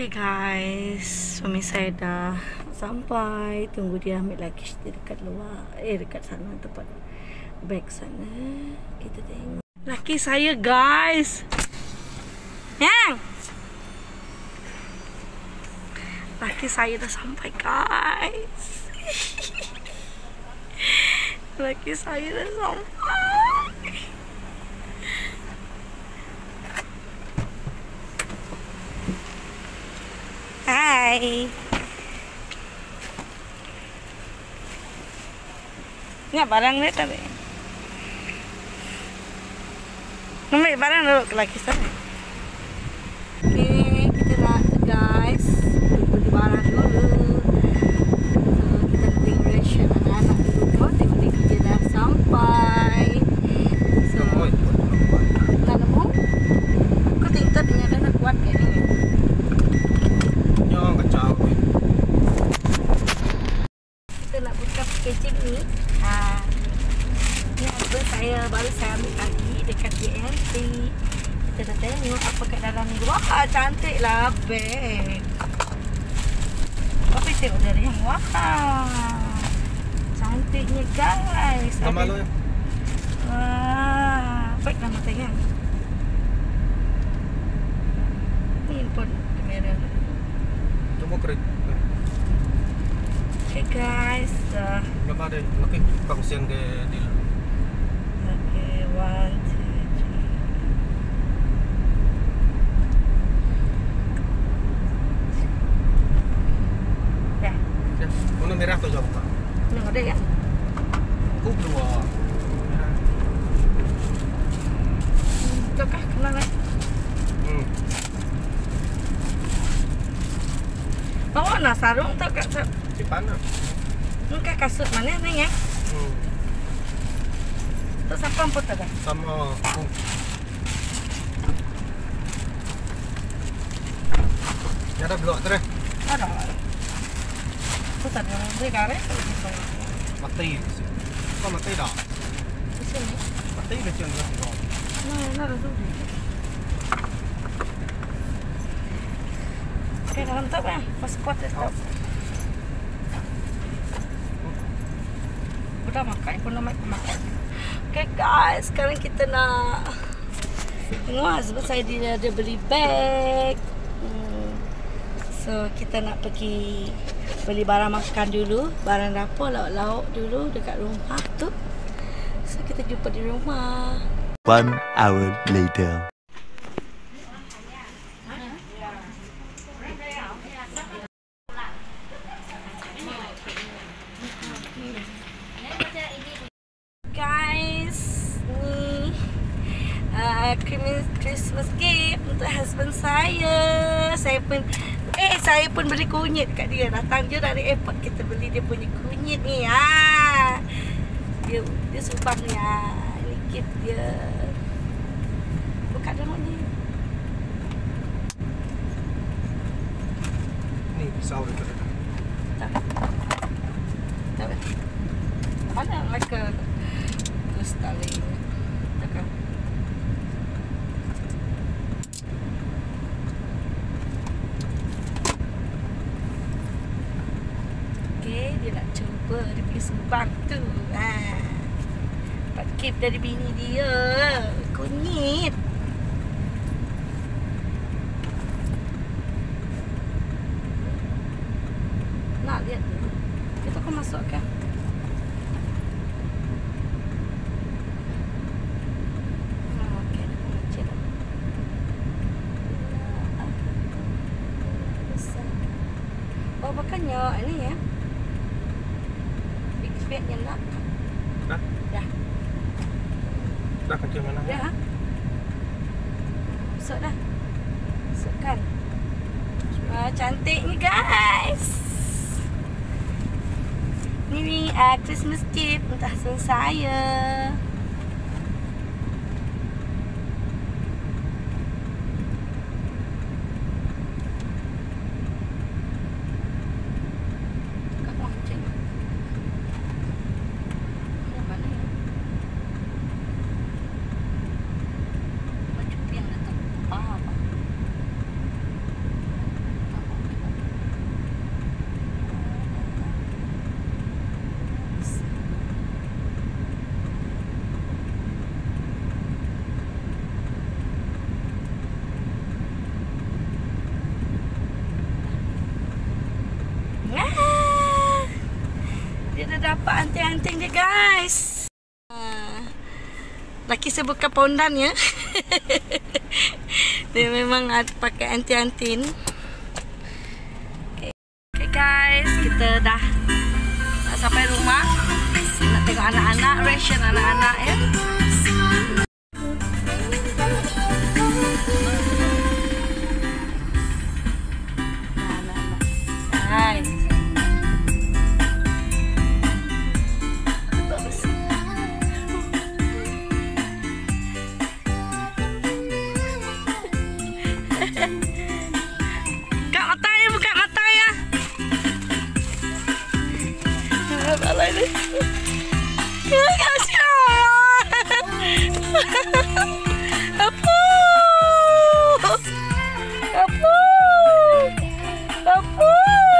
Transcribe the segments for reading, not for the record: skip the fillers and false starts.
Okay guys, suami saya dah sampai. Tunggu dia ambil luggage dia dekat luar. Dekat sana tempat beg sana. Kita tengok laki saya guys. Yang laki saya dah sampai guys. Laki saya dah sampai. Hai. Nggak barang ni tadi. Ambil barang dulu ke laki saya. Okay, kita nak guys beli barang dulu. So, kita nak tengok reaction anak-anak di rumah. Tengok dia kerja dah sampai. So, nak nemu? Kau tengok tadi ada nak kuat ke ni? Kita nak buka packaging ni. Ni apa baru saya ambil tadi dekat JNT. Kita dah tengok apa kat dalam ni. Wah, cantik lah beg. Tapi tengok dari yang wah, cantiknya guys. Nama lo ya? Wah, baik nama tengok. Ni pun kamera. Coba keren. Okay guys, Berapa ada? Oke, bagusin ke di. Okay, 1, 2, 3. Dah. Ya, warna merah tu jauh pak. Ni ada ya? Aku dua. Merah. Cokah kenal eh? Bawa nak sarung tu kat Cipana. Muka kasut mana ni ya? Tu siapa yang putar dah? Sama aku. Ya ada blok terus. Ada. Putar dalam dia kare. Mati. Kau mati dah. Di sini. Mati macam tu. Nah, ada tu. Okay, mantap ya. Pas kuat ya. Udah makan, pun nak makan. Okay guys, sekarang kita nak tengok sebab saya dia ada beli beg. So kita nak pergi beli barang makan dulu, barang dapur, lauk-lauk dulu dekat rumah tu. So kita jumpa di rumah. 1 hour later. Guys, ni Christmas gift untuk husband saya. Saya pun beli kunyit kat dia. Datang je dari airport, kita beli dia punya kunyit ni. Dia sumbang ni. Ini gift dia. Buka dulu ni. Ni pisau dekat. Tak. Mana like a tali. Takkan. Okay, dia nak cuba dia pergi sumbang tu. Dapat gift dari bini dia. Kunyit. Nak lihat dulu. Kita akan masukkan. Oh, makanya ini ya. Big spade yang nak. Dah? Dah. Dah kecil mana? Dah. Masuk dah. Masukkan. Cantik ni guys. Ni Christmas gift untuk husband saya. dapat anting-anting dia guys. Laki saya buka pondan ya. Dia memang pakai anting-anting. Okay guys, kita dah sampai rumah. Nak tengok anak-anak, ration anak-anak ya. Hai. Buka mata ya, buka mata ya. Salah ini. Kasih apa? Apa? Apa?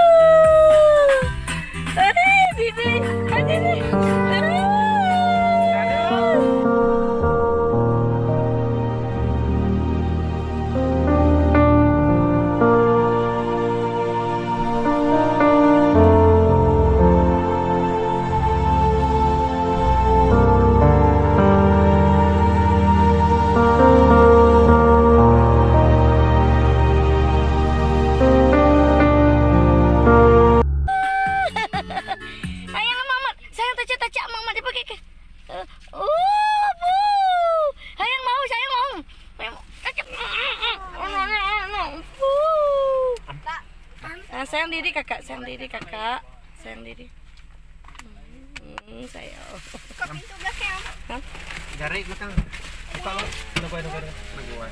Sayang diri kakak, sayang diri kakak, sayang diri. Sayang. Buka pintu belakang. Hah? Jari belakang. Buka lo. Udah. Nagbuat.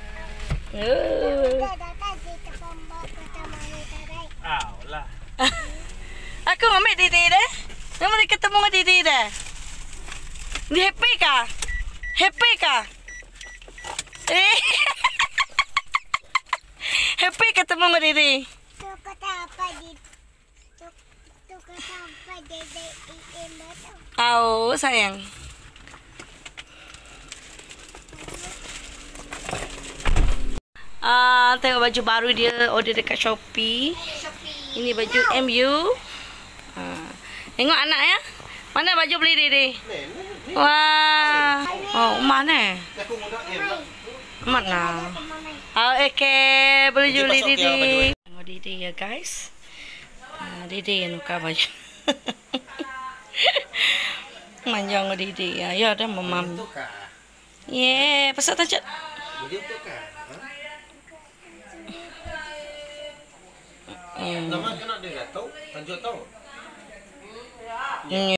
Lah. Aku ambil diri deh. Memang dia ketemu dengan diri deh. Dia happy kah? Happy kah? Happy ketemu dengan diri. Oh sayang. Tengok baju baru dia order dekat Shopee. Ini baju MU. Tengok anak ya. Mana baju beli Didi? Wah. Oh, mana? Mana? Oh, okay. Beli Didi. Tengok Didi ya guys. Didi yang nuka baju. Manjang Didi ya. Ya dah mamam. Yeah, pasal tak cak. Nama kena dia tahu, tanjut tahu.